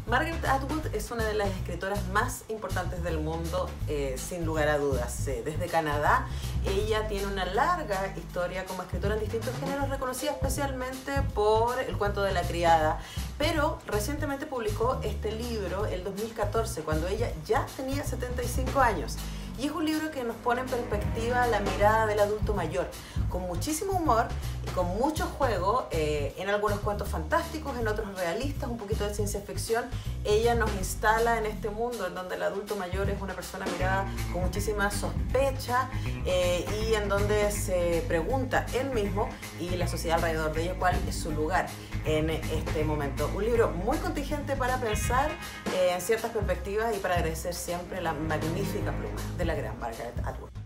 Margaret Atwood es una de las escritoras más importantes del mundo, sin lugar a dudas. Desde Canadá, ella tiene una larga historia como escritora en distintos géneros, reconocida especialmente por El cuento de la criada, pero recientemente publicó este libro, el 2014, cuando ella ya tenía 75 años. Y es un libro que nos pone en perspectiva la mirada del adulto mayor, con muchísimo humor y con mucho juego, en algunos cuentos fantásticos, en otros realistas, un poquito de ciencia ficción. Ella nos instala en este mundo en donde el adulto mayor es una persona mirada con muchísima sospecha, y en donde se pregunta él mismo y la sociedad alrededor de ella cuál es su lugar en este momento. Un libro muy contingente para pensar en ciertas perspectivas y para agradecer siempre la magnífica pluma de la gran Margaret Atwood.